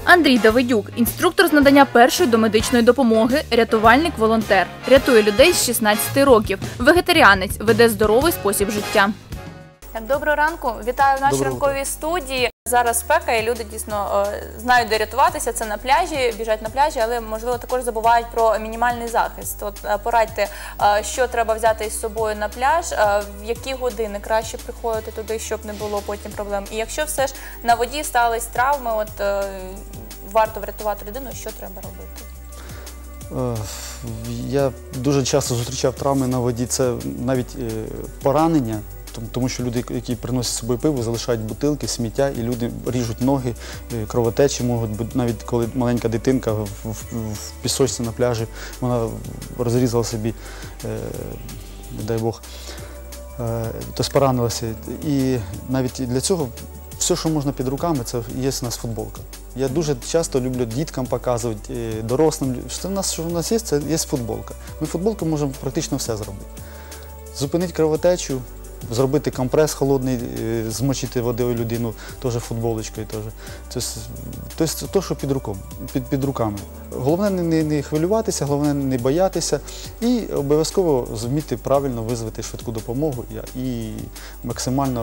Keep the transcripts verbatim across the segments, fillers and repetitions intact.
Андрій Давидюк – інструктор з надання першої домедичної допомоги, рятувальник-волонтер. Рятує людей з шістнадцяти років. Вегетаріанець, веде здоровий спосіб життя. Доброго ранку. Вітаю в нашій Доброго ранковій студії. Зараз спека і люди дійсно знають, де рятуватися. Це на пляжі, біжать на пляжі, але, можливо, також забувають про мінімальний захист. От порадьте, що треба взяти із собою на пляж, в які години краще приходити туди, щоб не було потім проблем. І якщо все ж на воді стались травми, от варто врятувати людину, що треба робити? Я дуже часто зустрічав травми на воді. Це навіть поранення. Тому що люди, які приносять з собою пиво, залишають бутилки, сміття, і люди ріжуть ноги, кровотечі можуть бути. Навіть коли маленька дитинка в, в, в пісочці на пляжі, вона розрізала собі, е, не дай Бог, е, тобто поранилася. І навіть для цього все, що можна під руками, це є у нас футболка. Я дуже часто люблю діткам показувати, дорослим, що в нас, що в нас є, це є футболка. Ми футболкою можемо практично все зробити. Зупинити кровотечу, зробити компрес холодний, змочити водою людину, теж футболочкою. Тобто те, що під, руком, під, під руками. Головне не, не хвилюватися, головне не боятися і обов'язково зуміти правильно визвати швидку допомогу і максимально,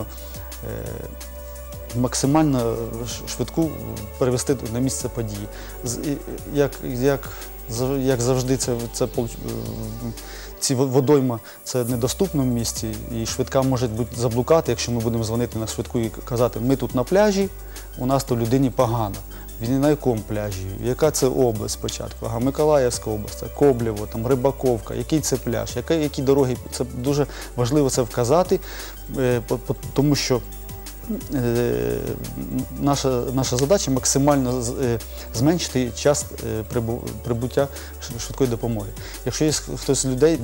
максимально швидку перевести на місце події. Як, як, як завжди це, це ці водойма – це в недоступному місці, і швидка може бути заблукати, якщо ми будемо дзвонити на швидку і казати, ми тут на пляжі, у нас то людині погано. Він на якому пляжі? Яка це область спочатку? Ага, Миколаївська область, Коблєво, там, Рибаковка, який це пляж, які, які дороги. Це дуже важливо це вказати, тому що Наша, наша задача максимально зменшити час прибуття швидкої допомоги. Якщо є хтось з людей,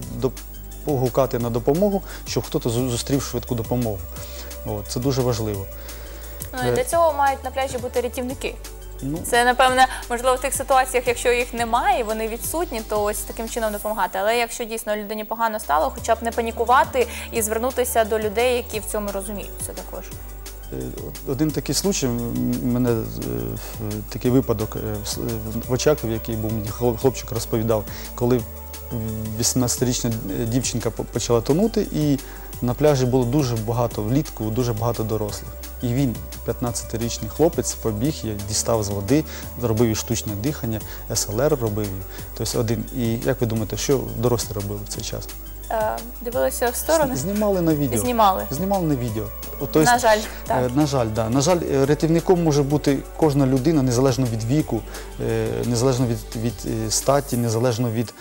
погукати на допомогу, щоб хтось зустрів швидку допомогу. От, це дуже важливо. Ну, і для цього мають на пляжі бути рятівники. Ну, це, напевне, можливо, в тих ситуаціях, якщо їх немає, вони відсутні, то ось таким чином допомагати. Але якщо дійсно людині погано стало, хоча б не панікувати і звернутися до людей, які в цьому розуміються також. Один такий случай, у мене такий випадок в Очакові, який був, мені хлопчик розповідав, коли вісімнадцятирічна дівчинка почала тонути, і на пляжі було дуже багато влітку, дуже багато дорослих. І він, п'ятнадцятирічний хлопець, побіг, дістав з води, зробив їй штучне дихання, ес ел ер робив її, тобто один. І як ви думаєте, що дорослі робили в цей час? Дивилися в сторону? Знімали на відео. Знімали? Знімали на відео. Тобто, на жаль, так. На жаль, да. На жаль, рятівником може бути кожна людина, незалежно від віку, незалежно від, від статі, незалежно від,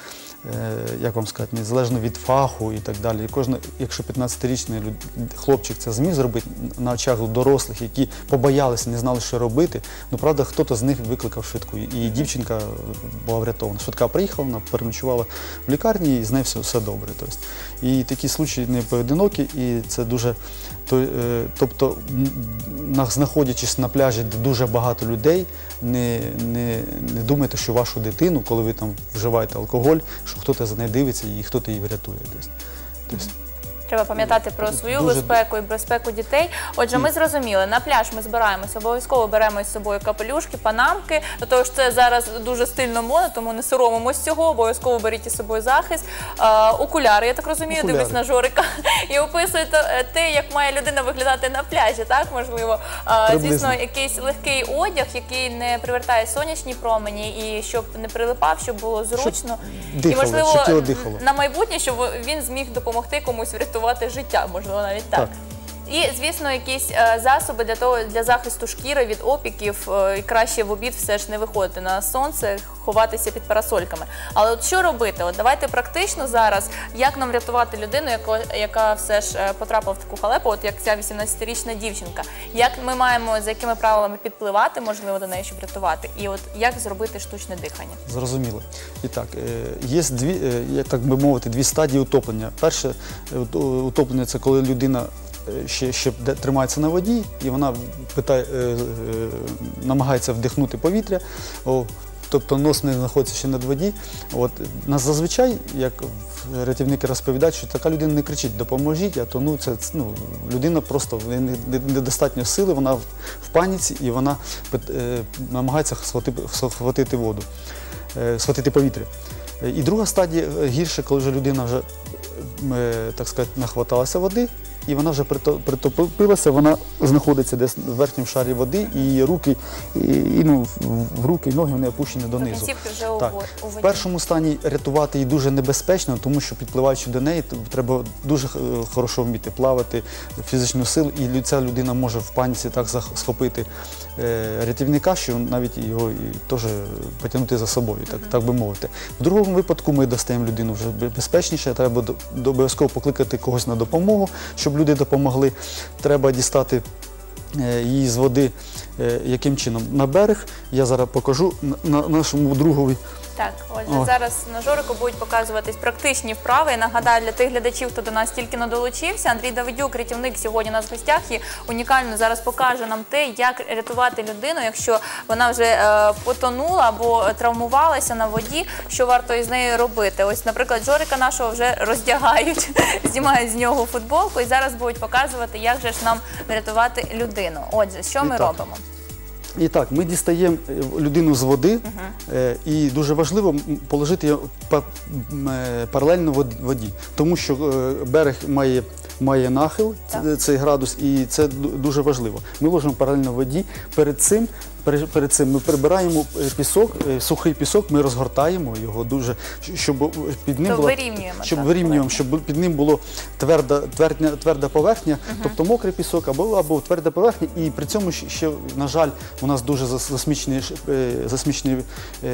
як вам сказати, незалежно від фаху і так далі. Кожна, якщо п'ятнадцятирічний хлопчик це зміг зробити на очах дорослих, які побоялися, не знали, що робити, ну, правда, хтось з них викликав швидку. І дівчинка була врятована. Швидка приїхала, вона переночувала в лікарні, і з нею все, все добре. Тобто, і такі случаї не поодинокі, і це дуже... Тобто, знаходячись на пляжі, де дуже багато людей, не, не, не думайте, що вашу дитину, коли ви там вживаєте алкоголь, що хтось за нею дивиться і хтось її врятує. Тобто, треба пам'ятати про свою дуже... безпеку і безпеку дітей. Отже, ми зрозуміли, на пляж ми збираємося, обов'язково беремо із собою капелюшки, панамки, тому що це зараз дуже стильно модно, тому не соромимось цього, обов'язково беріть із собою захист. А, окуляри, я так розумію, окуляри. Дивись на Жорика, і описуєте те, як має людина виглядати на пляжі, так, можливо. А, звісно, якийсь легкий одяг, який не привертає сонячні промені, і щоб не прилипав, щоб було зручно. Щоб дихало, і, можливо, щоб дихало. На майбутнє, щоб він зміг допомогти комусь врятувати життя, можливо, навіть так. так. І, звісно, якісь е, засоби для того, для захисту шкіри від опіків, е, і краще в обід все ж не виходити на сонце, ховатися під парасольками. Але от що робити? От давайте практично зараз, як нам рятувати людину, яко, яка все ж е, потрапила в таку халепу, от як ця вісімнадцятирічна дівчинка. Як ми маємо, за якими правилами підпливати, можливо, до неї, щоб рятувати? І от як зробити штучне дихання? Зрозуміло. І так, е, є дві, е, так би мовити, дві стадії утоплення. Перше е, утоплення – це коли людина Ще, ще тримається на воді, і вона питає, е, е, намагається вдихнути повітря, о, тобто нос не знаходиться ще над воді. От, нас зазвичай, як рятівники розповідають, що така людина не кричить «допоможіть», а тону, це, ну, людина просто недостатньо сили, вона в паніці і вона е, намагається схватити, схватити воду, е, схватити повітря. І друга стадія гірше, коли вже людина вже, е, так сказати, нахваталася води, і вона вже притопилася, вона знаходиться десь в верхньому шарі води, і її руки, і, і, ну, в руки і ноги вони опущені донизу. Вже у так. у в першому стані рятувати її дуже небезпечно, тому що, підпливаючи до неї, треба дуже хорошо вміти плавати, фізичну силу, і ця людина може в паніці так схопити е, рятівника, що навіть його і теж потягнути за собою, так, uh-huh. так би мовити. В другому випадку ми достаємо людину вже безпечніше, треба до, до, обов'язково покликати когось на допомогу, щоб люди допомогли. Треба дістати е, її з води, е, яким чином? На берег. Я зараз покажу на, на нашому другові. Так, отже, О. зараз на Жорику будуть показуватись практичні вправи. Я нагадаю, для тих глядачів, хто до нас тільки не долучився, Андрій Давидюк, рятівник, сьогодні у нас в гостях і унікально зараз покаже нам те, як рятувати людину, якщо вона вже е, потонула або травмувалася на воді, що варто із нею робити. Ось, наприклад, Жорика нашого вже роздягають, знімають з нього футболку і зараз будуть показувати, як же ж нам врятувати людину. Отже, що ми робимо? І так, ми дістаємо людину з води, uh-huh. і дуже важливо положити її паралельно воді, тому що берег має, має нахил, так. цей градус, і це дуже важливо. Ми ложимо паралельно воді, перед цим Перед цим ми прибираємо пісок, сухий пісок, ми розгортаємо його дуже, щоб під ним було, щоб вирівнюємо, щоб під ним було тверда, твердня, тверда поверхня, uh-huh. тобто мокрий пісок або, або тверда поверхня. І при цьому ще, на жаль, у нас дуже засмічені, засмічені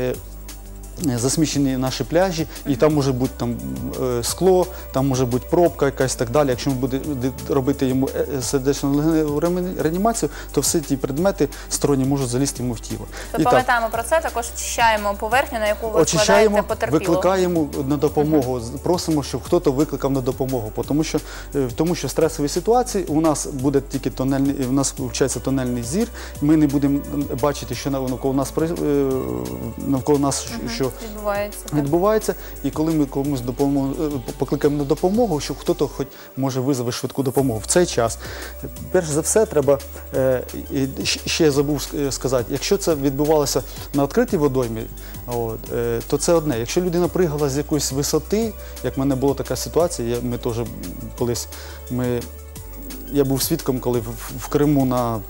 засмічені наші пляжі, і там може бути там, скло, там може бути пробка якась і так далі. Якщо ми будемо робити йому сердечно-легеневу реанімацію, то всі ті предмети сторонні можуть залізти йому в тіло. То пам'ятаємо про це, також очищаємо поверхню, на яку ви вкладаєте потерпілого. Викликаємо на допомогу, uh-huh. просимо, щоб хтось викликав на допомогу, тому що, тому що в стресовій ситуації у нас буде тільки тонельний, у нас включається тонельний зір, ми не будемо бачити, що навколо нас, навколо нас, uh-huh. що Відбувається, відбувається, і коли ми комусь допомогу, покликаємо на допомогу, щоб хтось хоч може визвати швидку допомогу. В цей час, перш за все, треба, е, ще я забув сказати, якщо це відбувалося на відкритій водоймі, от, е, то це одне. Якщо людина пригала з якоїсь висоти, як в мене була така ситуація, я, ми теж колись, ми, я був свідком, коли в, в Криму на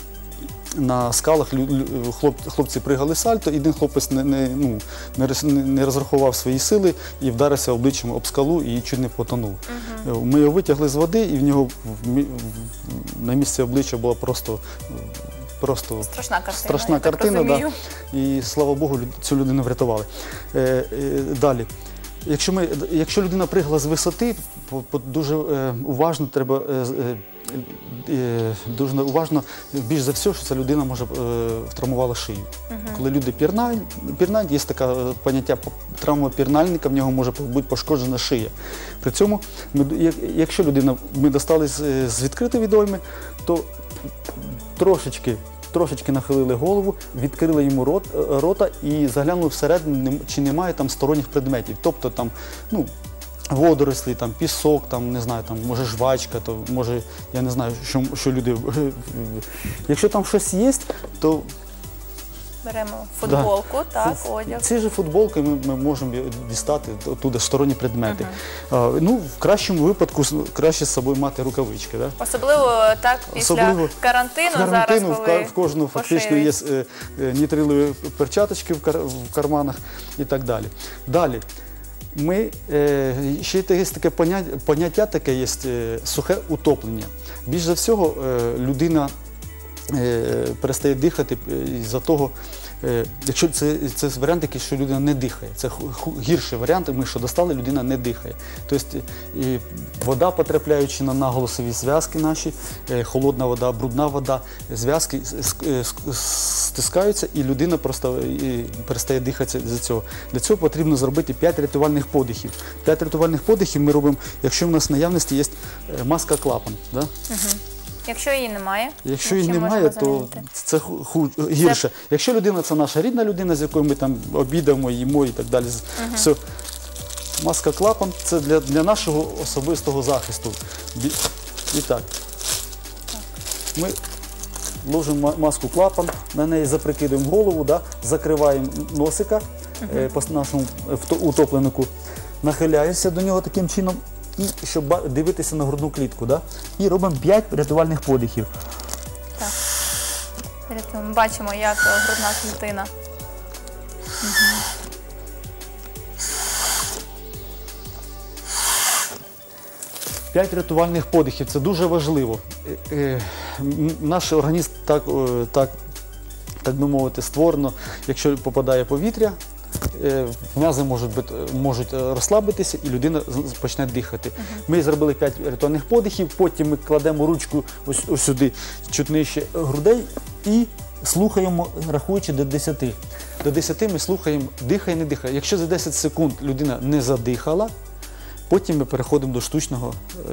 На скалах хлоп, хлопці пригали сальто, і один хлопець не, не, ну, не розрахував свої сили і вдарився обличчям об скалу і чуть не потонув. Uh-huh. Ми його витягли з води, і в нього в, в, на місці обличчя була просто, просто страшна картина. Страшна картина, да. І слава Богу, цю людину врятували. Е, е, далі. Якщо, ми, якщо людина пригала з висоти, дуже е, уважно треба е, е, дуже уважно, більш за все, що ця людина може е, втравмувала шию. Uh-huh. Коли люди пірнають, пірнають, є таке поняття травма пірнальника, в нього може бути пошкоджена шия. При цьому, ми, якщо людина, ми достали з, з відкритої водойми, то трошечки Трошечки нахилили голову, відкрили йому рот, рота і заглянули всередину, чи немає там сторонніх предметів. Тобто там, ну, водорослі, там, пісок, там, не знаю, там, може жвачка, то може, я не знаю, що, що люди... Якщо там щось є, то... Беремо футболку, да. так, одяг. Ці ж футболки ми, ми можемо дістати туди сторонні предмети. Uh-huh. а, ну, в кращому випадку краще з собою мати рукавички. Да? Особливо так після Особливо карантину, карантину зараз, коли в, в кожного фактично є е, е, нітрилові перчаточки в, кар, в карманах і так далі. Далі. Ми, е, ще є таке поняття, поняття таке є е, сухе утоплення. Більш за всього е, людина е, перестає дихати із-за того, е, якщо це, це варіант такий, що людина не дихає. Це гірший варіант, ми що достали, людина не дихає. Тобто і вода, потрапляючи на наголосові зв'язки наші, е, холодна вода, брудна вода, зв'язки стискаються, і людина просто і перестає дихати з цього. Для цього потрібно зробити п'ять рятувальних подихів. п'ять рятувальних подихів ми робимо, якщо в нас в наявності є маска-клапан. Да? Угу. Якщо її немає, Якщо ми її чим немає, можемо то замінити? це ху- ху- гірше. Якщо людина це наша рідна людина, з якою ми там обідаємо, їмо і так далі, все. Маска клапан це для, для нашого особистого захисту. Бі- І так. Ми ложимо ма- маску клапан, на неї заприкидуємо голову, да, закриваємо носика е, по нашому вто- утопленнику, нахиляємося до нього таким чином, і щоб ба- дивитися на грудну клітку. Да, і робимо п'ять рятувальних подихів. Так. Рятуємо. Бачимо, як е, грудна клітина. П'ять рятувальних подихів – це дуже важливо. Е, е, м- Наш організм так, е, так, так би мовити, створено, якщо попадає повітря, е, м'язи можуть, бути- можуть е, розслабитися і людина з- почне дихати. Ми зробили п'ять рятувальних подихів, потім ми кладемо ручку ось, ось сюди, чуть нижче грудей і слухаємо, рахуючи до десяти. До десяти ми слухаємо, дихає, не дихає. Якщо за десять секунд людина не задихала, потім ми переходимо до штучного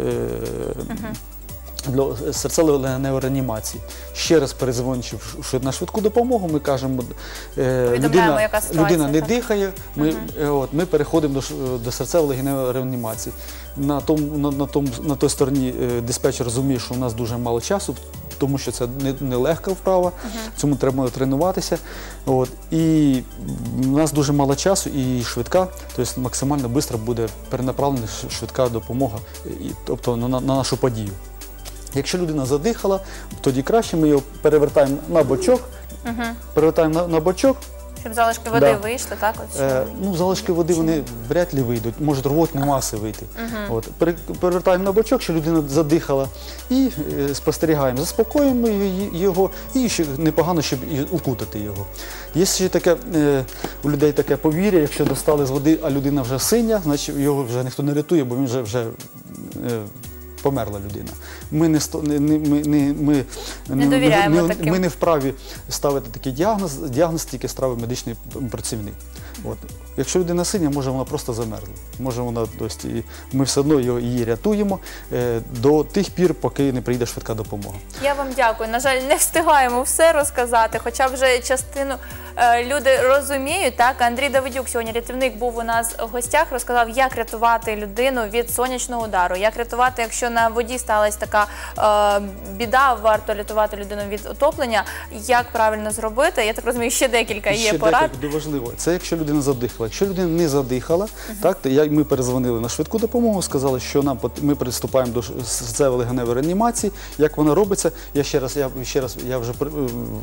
е, до серцево-легеневої реанімації. Ще раз перезвонивши в ш- на швидку допомогу, ми кажемо, е, людина, яка ситуація, людина не так? дихає, ми, е, от, ми переходимо до, ш- до серцево-легеневої реанімації. На, тому, на, на, тому, на той стороні е, диспетчер розуміє, що у нас дуже мало часу, тому що це не, не легка вправа, цьому треба тренуватися. От, і в нас дуже мало часу і швидка, тобто максимально швидко буде перенаправлена ш- швидка допомога, і, тобто на, на нашу подію. Якщо людина задихала, тоді краще ми його перевертаємо на бочок, перевертаємо на, на бочок. Щоб залишки води Да. вийшли, так? От, Е, що- ну, залишки води вони вряд ли вийдуть, можуть рвотні маси вийти. От, пере- перевертаємо на бочок, що людина задихала, і е, спостерігаємо, заспокоїмо її- його, і ще непогано, щоб і укутати його. Є ще таке, е, у людей таке повір'я, якщо достали з води, а людина вже синя, значить його вже ніхто не рятує, бо він вже, вже е, померла людина. Ми не, сто- не, не, ми, не, ми, Не довіряємо не, таким. ми не вправі ставити такий діагноз, діагноз тільки ставить медичний працівник. От. Якщо людина синя, може вона просто замерзла. Може вона, тобто, і ми все одно його- її рятуємо е, до тих пір, поки не прийде швидка допомога. Я вам дякую. На жаль, не встигаємо все розказати, хоча вже частину е, люди розуміють. Так, Андрій Давидюк, сьогодні рятівник, був у нас в гостях, розказав, як рятувати людину від сонячного удару, як рятувати, якщо на воді сталася така е, біда, варто рятувати людину від утоплення, як правильно зробити. Я так розумію, ще декілька І є ще порад. декілька важливо. Це якщо людина задихала. Якщо людина не задихала, так, то я, ми перезвонили на швидку допомогу, сказали, що нам пот- ми приступаємо до серцево-легеневої реанімації. Як вона робиться, я ще раз, я ще раз, я вже при-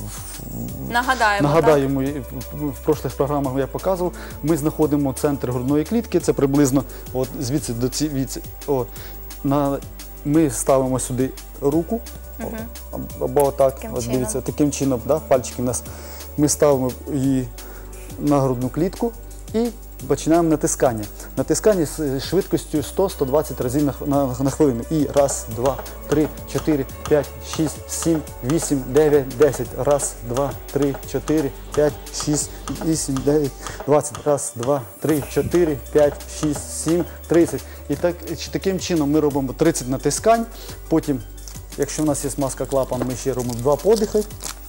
Нагадаємо, нагадаю, так? ми в- в прошлих програмах я показував. Ми знаходимо центр грудної клітки, це приблизно от звідси до ці від, о, на ми ставимо сюди руку, о, або отак, Таким от чином. дивіться, таким чином, да, пальчики в нас. Ми ставимо її на грудну клітку і починаємо натискання. Натискання з швидкістю сто - сто двадцять разів на, на, на хвилину. І раз, два, три, чотири, п'ять, шість, сім, вісім, дев'ять, десять. Раз, два, три, чотири, п'ять, шість, вісім, дев'ять, двадцять. Раз, два, три, чотири, п'ять, шість, сім, тридцять. І так, і таким чином ми робимо тридцять натискань. Потім, якщо в нас є маска клапан, ми ще робимо два подихи.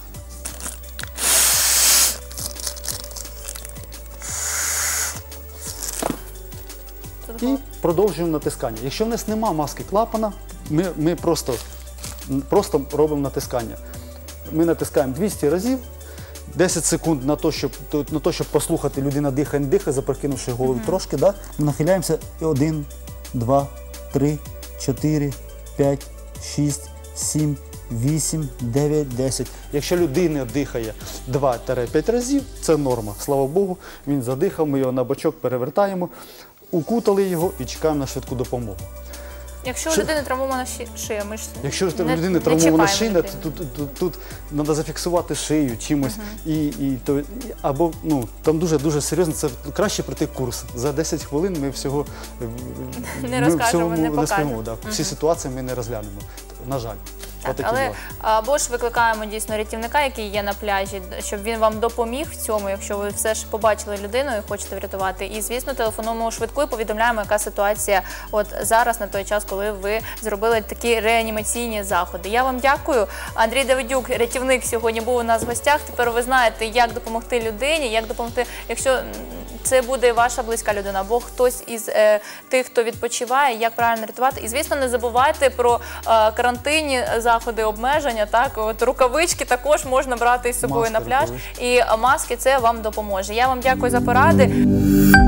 І продовжуємо натискання. Якщо в нас нема маски клапана, ми, ми просто, просто робимо натискання. Ми натискаємо двісті разів, десять секунд на те, щоб, на те, щоб послухати, людина дихає, не дихає, запрокинувши голову трошки. Да? Ми нахиляємося і один, два, три, чотири, п'ять, шість, сім, вісім, дев'ять, десять. Якщо людина дихає два - п'ять разів, це норма. Слава Богу, він задихав, ми його на бочок перевертаємо, укутали його і чекаємо на швидку допомогу. Якщо у Що- людини травмована ши- шия, ми ж Якщо у не- людини не травмована чіпаємо шия, людину. тут, тут, тут, тут треба зафіксувати шию чимось. І, і, то, і- або ну, там дуже дуже серйозно, це краще пройти курс. За десять хвилин ми всього Не ми розкажемо, всьому не покажемо. спимо, да. Всі ситуації ми не розглянемо. На жаль. Отакі Але діла. або ж викликаємо дійсно рятівника, який є на пляжі, щоб він вам допоміг в цьому, якщо ви все ж побачили людину і хочете врятувати. І, звісно, телефонуємо у швидку і повідомляємо, яка ситуація от зараз, на той час, коли ви зробили такі реанімаційні заходи. Я вам дякую. Андрій Давидюк, рятівник, сьогодні був у нас в гостях. Тепер ви знаєте, як допомогти людині, як допомогти, якщо це буде ваша близька людина, або хтось із е, тих, хто відпочиває, як правильно рятувати. І, звісно, не забувайте про е, карантинні заходи, обмеження. Так, от рукавички також можна брати із собою Маски, на пляж. рукавички. І маски, це вам допоможе. Я вам дякую за поради.